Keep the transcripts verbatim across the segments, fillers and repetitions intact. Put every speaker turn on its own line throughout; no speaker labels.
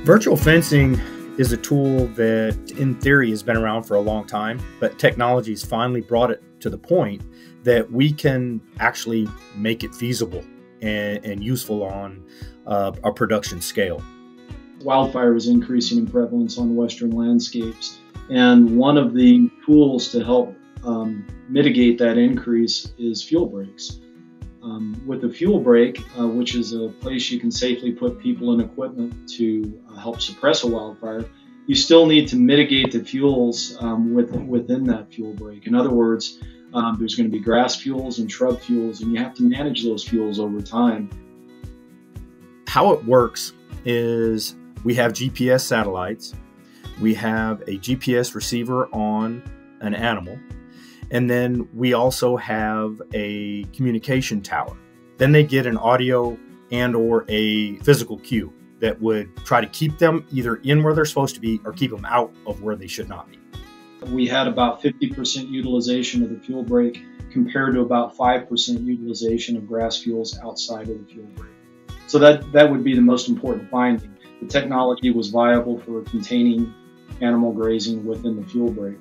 Virtual fencing is a tool that, in theory, has been around for a long time, but technology has finally brought it to the point that we can actually make it feasible and, and useful on uh, a production scale.
Wildfire is increasing in prevalence on western landscapes, and one of the tools to help um, mitigate that increase is fuel breaks. Um, with a fuel break, uh, which is a place you can safely put people and equipment to uh, help suppress a wildfire, you still need to mitigate the fuels um, with, within that fuel break. In other words, um, there's going to be grass fuels and shrub fuels, and you have to manage those fuels over time.
How it works is we have G P S satellites, we have a G P S receiver on an animal, and then we also have a communication tower. Then they get an audio and or a physical cue that would try to keep them either in where they're supposed to be or keep them out of where they should not be.
We had about fifty percent utilization of the fuel break compared to about five percent utilization of grass fuels outside of the fuel break. So that, that would be the most important finding. The technology was viable for containing animal grazing within the fuel break.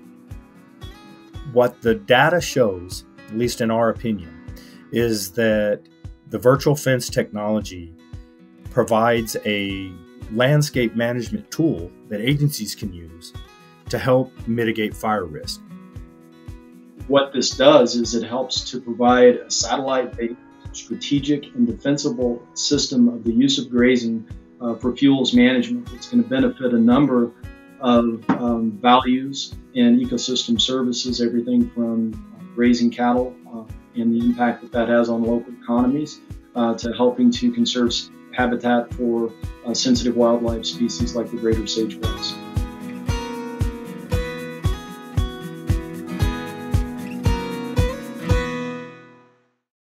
What the data shows, at least in our opinion, is that the virtual fence technology provides a landscape management tool that agencies can use to help mitigate fire risk.
What this does is it helps to provide a satellite-based, strategic, and defensible system of the use of grazing uh, for fuels management. It's going to benefit a number of um, values and ecosystem services, everything from uh, grazing cattle uh, and the impact that that has on local economies uh, to helping to conserve habitat for uh, sensitive wildlife species like the greater sagebrush.